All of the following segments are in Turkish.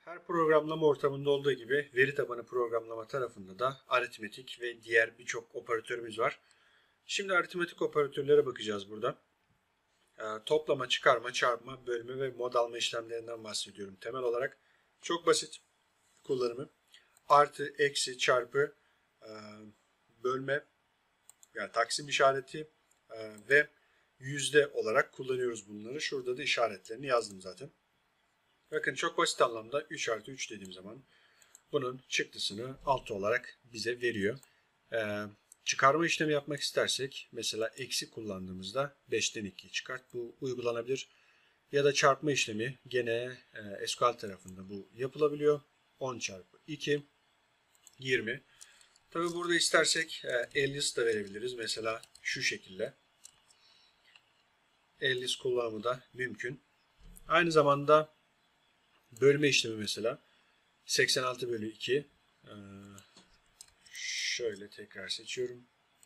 Her programlama ortamında olduğu gibi veri tabanı programlama tarafında da aritmetik ve diğer birçok operatörümüz var. Şimdi aritmetik operatörlere bakacağız burada. Toplama, çıkarma, çarpma, bölme ve mod alma işlemlerinden bahsediyorum temel olarak. Çok basit kullanımı. Artı, eksi, çarpı, bölme, yani taksim işareti ve yüzde olarak kullanıyoruz bunları. Şurada da işaretlerini yazdım zaten. Bakın çok basit anlamda 3 artı 3 dediğim zaman bunun çıktısını 6 olarak bize veriyor. Çıkarma işlemi yapmak istersek mesela eksi kullandığımızda 5'ten 2 çıkart. Bu uygulanabilir. Ya da çarpma işlemi gene SQL tarafında bu yapılabiliyor. 10 çarpı 2 20. Tabi burada istersek alias da verebiliriz. Mesela şu şekilde. Alias kullanımı da mümkün. Aynı zamanda bölme işlemi mesela 86 bölü 2. Şöyle tekrar seçiyorum.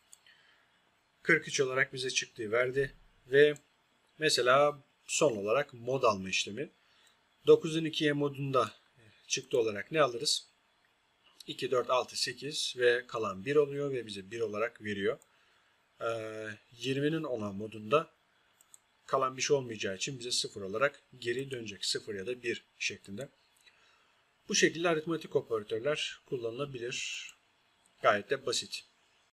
43 olarak bize çıktığı verdi. Ve mesela son olarak mod alma işlemi. 9'un 2'ye modunda çıktı olarak ne alırız? 2, 4, 6, 8 ve kalan 1 oluyor ve bize 1 olarak veriyor. 20'nin 10'a modunda kalan bir şey olmayacağı için bize 0 olarak geri dönecek. 0 ya da 1 şeklinde. Bu şekilde aritmetik operatörler kullanılabilir. Gayet de basit.